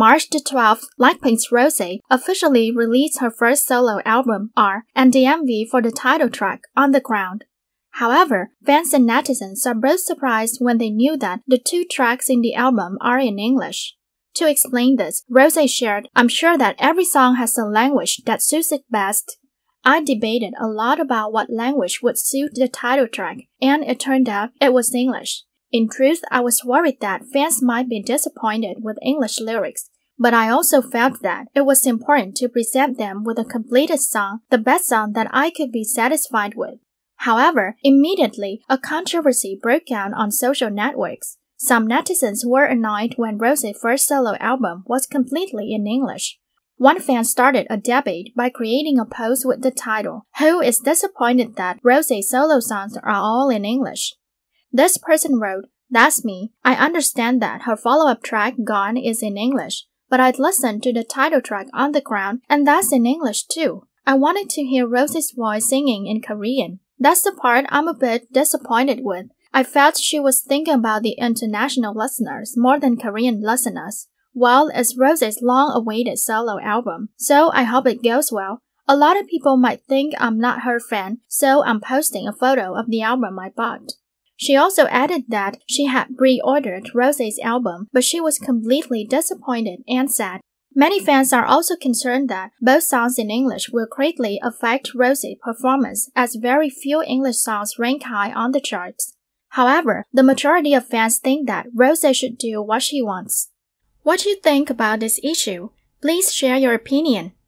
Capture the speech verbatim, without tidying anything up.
March the twelfth, BLACKPINK's Rosé officially released her first solo album, R, and the M V for the title track, On the Ground. However, fans and netizens are both surprised when they knew that the two tracks in the album are in English. To explain this, Rosé shared, "I'm sure that every song has a language that suits it best. I debated a lot about what language would suit the title track, and it turned out it was English. In truth, I was worried that fans might be disappointed with English lyrics, but I also felt that it was important to present them with a completed song, the best song that I could be satisfied with." However, immediately, a controversy broke out on social networks. Some netizens were annoyed when Rosé's first solo album was completely in English. One fan started a debate by creating a post with the title, "Who is disappointed that Rosé's solo songs are all in English?" This person wrote, "That's me. I understand that her follow-up track, Gone, is in English, but I'd listened to the title track, On the Ground, and that's in English too. I wanted to hear Rosé's voice singing in Korean. That's the part I'm a bit disappointed with. I felt she was thinking about the international listeners more than Korean listeners. Well, it's Rosé's long-awaited solo album, so I hope it goes well. A lot of people might think I'm not her fan, so I'm posting a photo of the album I bought." She also added that she had pre-ordered Rosé's album, but she was completely disappointed and sad. Many fans are also concerned that both songs in English will greatly affect Rosé's performance, as very few English songs rank high on the charts. However, the majority of fans think that Rosé should do what she wants. What do you think about this issue? Please share your opinion.